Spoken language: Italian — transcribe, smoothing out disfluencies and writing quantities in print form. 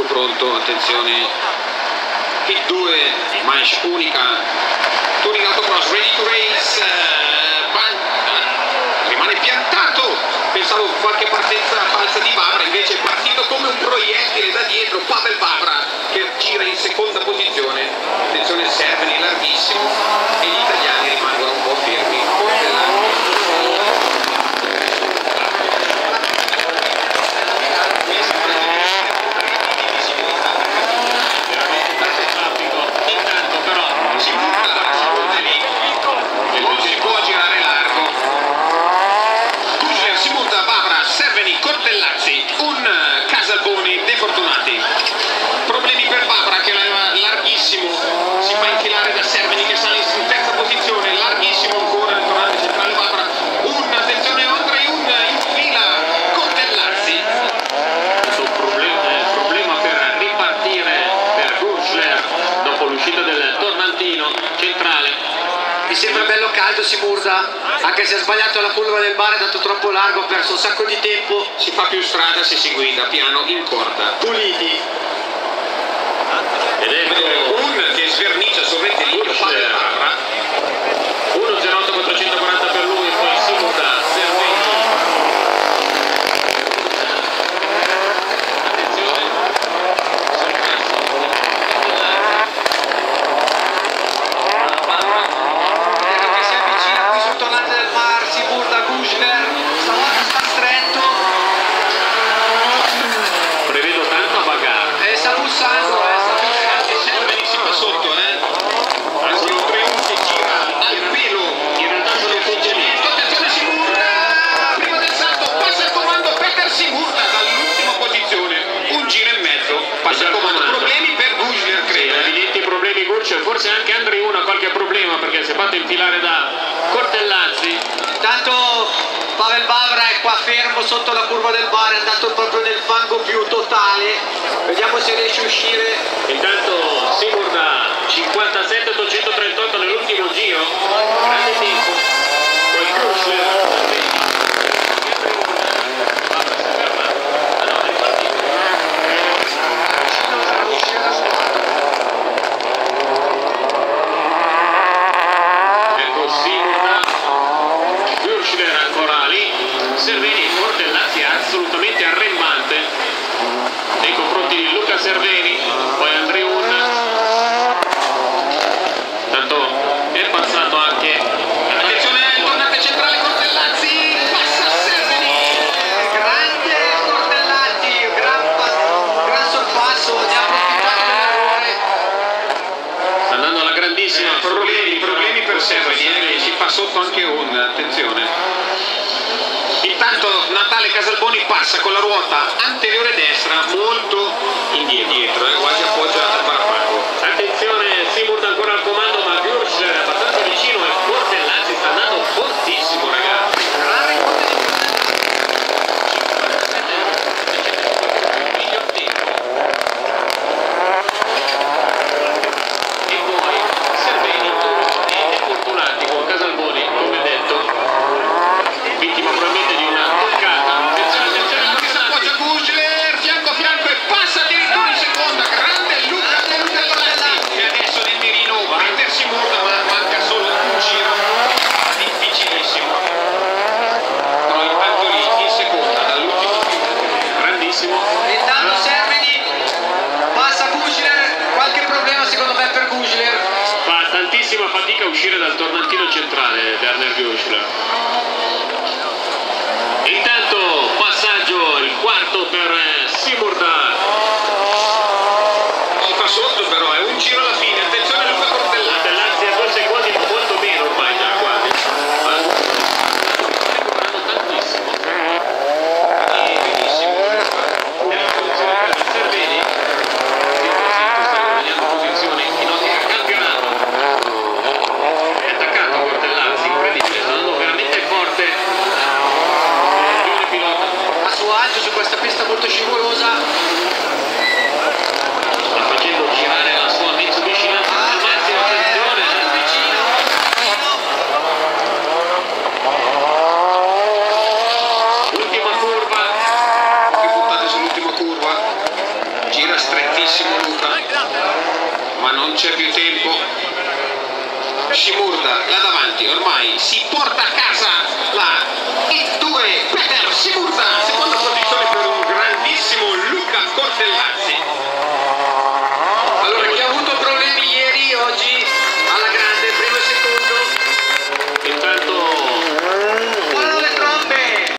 tutto pronto, attenzione, hit 2, manche unica, tuning autocross, ready to race, rimane piantato, pensavo qualche partenza falsa di Vavra, invece è partito come un proiettile da dietro, Pavel Vavra che gira in seconda posizione, attenzione Serveni larghissimo e gli italiani rimangono un po' fermi, problemi per Vavra che l'aveva larghissimo, si fa infilare da Serveni che sale in terza posizione, larghissimo ancora nel tornante centrale Vavra, attenzione Andrei in fila Cortellazzi, un problema per ripartire per Gurschler dopo l'uscita del tornantino centrale. Mi sembra bello caldo Simurda, anche se ha sbagliato la curva del bar, è andato troppo largo, ha perso un sacco di tempo. Si fa più strada se si guida piano in corda. Puliti. Ed ecco un che svernicia sul rettilineo Pavel Vavra. 1.08.440 per lui, poi Simurda, Serveni. Attenzione. Che si avvicina qui sul tornante del bar, Simurda, Gurschler, stavolta sta stretto. Prevedo tanto a bagarre. Sta bussando, Serveni si fa sotto, anzi un 3 che gira al pelo, in realtà sono atteggiamento, attenzione Simurda, prima del salto, passa il comando Peter Simurda dall'ultima posizione, un giro e mezzo, passa il comando, problemi per Gurschler credo. Evidenti problemi Gurschler, forse anche Andrei ha qualche problema perché si è fatto infilare da Cortellazzi. Intanto Pavel Vavra è qua fermo sotto la curva del bar, è andato proprio nel fango più totale, vediamo se riesce a uscire. Intanto Simurda 57.838 nell'ultimo giro, grande tempo, poi Gurschler ancora lì, Serveni, Cortellazzi è assolutamente arrembante nei confronti di Luca Serveni, poi Andrei tanto è passato anche, attenzione il tornante centrale Cortellazzi, passa Serveni, Grande Cortellazzi, gran sorpasso, ne ha approfittato dell'errore. sta andando alla grandissima, problemi per Serveni, che si fa sotto anche attenzione. Intanto Natale Casalboni passa con la ruota anteriore destra molto indietro, quasi appoggia al parafango. Attenzione, Simurda ancora al comando, ma Gurschler è abbastanza vicino e Cortellazzi sta andando fortissimo ragazzi. Miglior tempo. E poi Serveni e fortunati con Casalboni, come detto, vittima probabilmente di una toccata. Attenzione, che si appoggia Gurschler, fianco a fianco e passa addirittura in seconda. Grande Luca Cortellazzi. E adesso nel mirino Peter Simurda, ma manca solo un giro. Difficilissimo. Però intanto lì in seconda, dall'ultimo grandissimo. Intanto Serveni passa Gurschler, qualche problema secondo me per Gurschler. Fa tantissima fatica a uscire dal tornantino centrale Werner Gurschler. Intanto passaggio il quarto per Simurda, si fa sotto però, è un giro alla fine, attenzione Luca Cortellazzi a 2 secondi ma molto meno ormai già quasi, recuperando tantissimo e benissimo nella posizione per Serveni, stanno guadagnando posizioni in ottica campionato, è attaccato Cortellazzi, incredibile, sta andando veramente forte. A suo agio su questa pista molto scivolosa. non c'è più tempo. Shimurda là davanti ormai si porta a casa la E2 Peter Shimurda, secondo